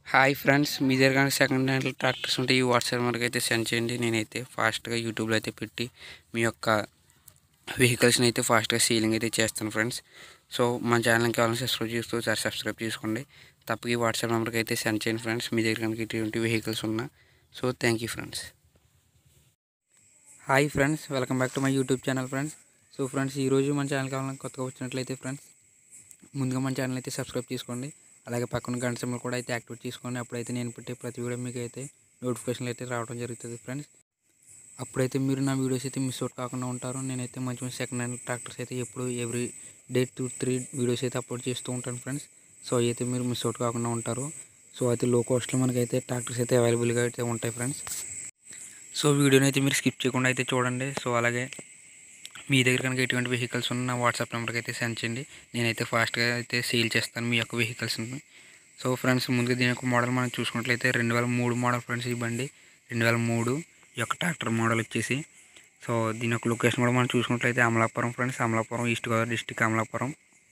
Hi friends, మీ దగ్గర కానీ second hand tractors ఉంటే ఈ వాట్సాప్ నెంబర్కి అయితే సెండ్ చేయండి. నేనైతే ఫాస్ట్గా యూట్యూబ్లో అయితే పెట్టి మీ యొక్క వెహికల్స్ని అయితే ఫాస్ట్గా సీలింగ్ అయితే చేస్తాను ఫ్రెండ్స్. సో మన ఛానల్కి కావాలని సబ్స్క్రైబ్ చేస్తూ ఒకసారి సబ్స్క్రైబ్ చేసుకోండి. తప్పక ఈ వాట్సాప్ నెంబర్కి అయితే సెండ్ చేయండి ఫ్రెండ్స్, మీ దగ్గర కనుక ఇటువంటి వెహికల్స్ ఉన్నా. So thank you friends. Hi friends, welcome back to my YouTube channel friends. So friends, ఈరోజు మన ఛానల్ కావాలని కొత్తగా వచ్చినట్లయితే ఫ్రెండ్స్, ముందుగా మన ఛానల్ అయితే సబ్స్క్రైబ్ చేసుకోండి. అలాగే పక్కన గంట సింబల్ కూడా అయితే యాక్టివేట్ చేసుకోండి. అప్పుడైతే నేను పెట్టే ప్రతి వీడియో మీకు అయితే నోటిఫికేషన్లు అయితే రావడం జరుగుతుంది ఫ్రెండ్స్. అప్పుడైతే మీరు నా వీడియోస్ అయితే మిస్ అవుట్ కాకుండా ఉంటారు. నేనైతే మంచి మంచి సెకండ్ హ్యాండ్ ట్రాక్టర్స్ అయితే ఎప్పుడు ఎవ్రీ డే 2-3 వీడియోస్ అయితే అప్లోడ్ చేస్తూ ఉంటాను ఫ్రెండ్స్. సో అయితే మీరు మిస్ అవుట్ కాకుండా ఉంటారు. సో అయితే లో కాస్ట్లో మనకైతే ట్రాక్టర్స్ అయితే అవైలబుల్గా అయితే ఉంటాయి ఫ్రెండ్స్. సో వీడియోని అయితే మీరు స్కిప్ చేయకుండా అయితే చూడండి. సో అలాగే మీ దగ్గర కనుక ఎటువంటి వెహికల్స్ ఉన్న నా వాట్సాప్ నెంబర్కి అయితే సెండ్ చేయండి. నేనైతే ఫాస్ట్గా అయితే సేల్ చేస్తాను మీ యొక్క వెహికల్స్ని. సో ఫ్రెండ్స్, ముందుగా దీని యొక్క మోడల్ మనం చూసుకున్నట్లయితే 2003 మోడల్ ఫ్రెండ్స్. ఈ బండి 2003 ఈ యొక్క ట్రాక్టర్ మోడల్ వచ్చేసి. సో దీని యొక్క లొకేషన్ కూడా మనం చూసుకున్నట్లయితే Amalapuram friends. Amalapuram, east Godavari district Amalapuram.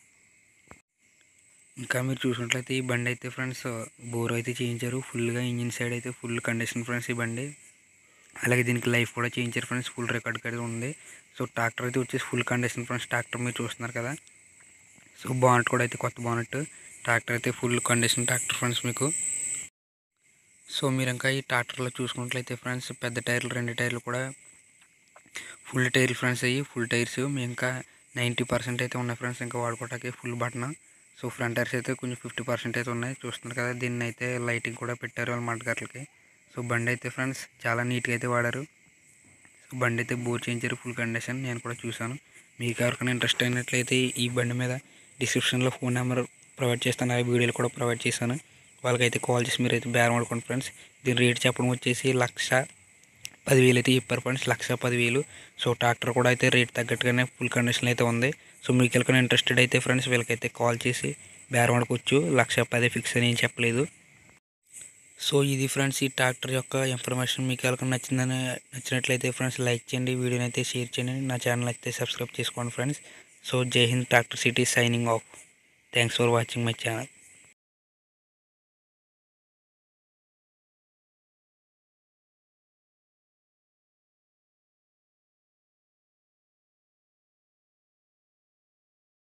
ఇంకా మీరు చూసినట్లయితే ఈ బండి అయితే ఫ్రెండ్స్ బోర్ అయితే చేయించారు ఫుల్గా. ఇంజిన్ సైడ్ అయితే ఫుల్ కండిషన్ ఫ్రెండ్స్ ఈ బండి. అలాగే దీనికి లైఫ్ కూడా చేయించారు ఫ్రెండ్స్. ఫుల్ రికార్డ్ అయితే ఉంది. సో ట్రాక్టర్ అయితే వచ్చేసి ఫుల్ కండిషన్ ఫ్రెండ్స్. ట్రాక్టర్ మీరు చూస్తున్నారు కదా. సో బానెట్ కూడా అయితే కొత్త బానెట్. ట్రాక్టర్ అయితే ఫుల్ కండిషన్ ట్రాక్టర్ ఫ్రెండ్స్ మీకు. సో మీరు ఇంకా ఈ ట్రాక్టర్లో చూసుకున్నట్లయితే ఫ్రెండ్స్, పెద్ద టైర్లు 2 టైర్లు కూడా ఫుల్ టైర్లు ఫ్రెండ్స్. అయ్యి ఫుల్ టైర్స్ మీ ఇంకా 90% అయితే ఉన్నాయి ఫ్రెండ్స్ ఇంకా వాడుకోవటానికి full button. So front tyres అయితే కొంచెం 50% అయితే ఉన్నాయి. చూస్తున్నారు కదా. దీన్ని అయితే లైటింగ్ కూడా పెట్టారు వాళ్ళ మడ్గార్లకి. సో బండి అయితే ఫ్రెండ్స్ చాలా నీట్గా అయితే వాడారు. సో బండి అయితే బోర్ చేయించారు ఫుల్ కండిషన్. నేను కూడా చూశాను. మీకు ఎవరికైనా ఇంట్రెస్ట్ అయినట్లయితే ఈ బండి మీద డిస్క్రిప్షన్లో ఫోన్ నెంబర్ ప్రొవైడ్ చేస్తాను. ఆ వీడియోలు కూడా ప్రొవైడ్ చేశాను. వాళ్ళకైతే కాల్ చేసి మీరు అయితే బేరం ఆడుకోండి ఫ్రెండ్స్. దీని రేట్ చెప్పడం వచ్చేసి 1,10,000 అయితే చెప్పారు ఫ్రెండ్స్. 1,10,000. సో ట్రాక్టర్ కూడా అయితే రేట్ తగ్గట్టుగానే ఫుల్ కండిషన్ అయితే ఉంది. సో మీకు ఎవరికైనా ఇంట్రెస్టెడ్ అయితే ఫ్రెండ్స్ వీళ్ళకైతే కాల్ చేసి బేరం ఆడుకోవచ్చు. 1,10,000 ఫిక్స్ అని ఏం చెప్పలేదు. సో ఇది ఫ్రెండ్స్ ఈ ట్రాక్టర్ యొక్క ఇన్ఫర్మేషన్. మీకు ఎవరికైనా నచ్చినట్లయితే ఫ్రెండ్స్ లైక్ చేయండి, వీడియోని అయితే షేర్ చేయండి, నా ఛానల్ అయితే సబ్స్క్రైబ్ చేసుకోండి friends. So Jai Hind, tractor city signing off. Thanks for watching my channel.